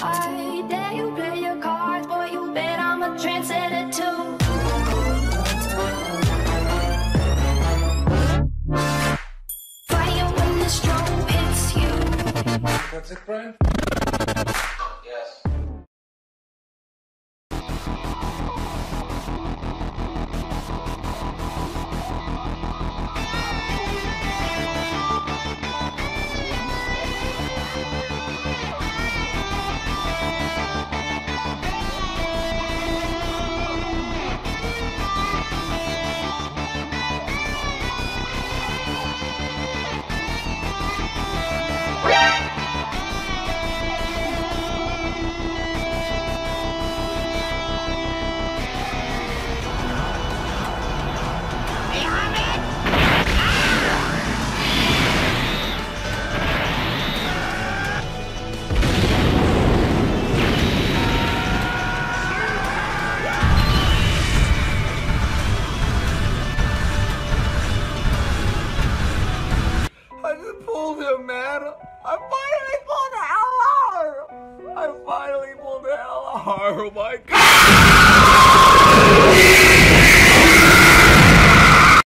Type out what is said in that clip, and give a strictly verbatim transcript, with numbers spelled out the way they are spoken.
I dare you play your cards, boy, you bet I'm a trendsetter too. Fire when the strobe hits you. That's it, Brian? Yes. I just pulled him, man. I finally pulled the L R. I finally pulled the L R. Oh my god.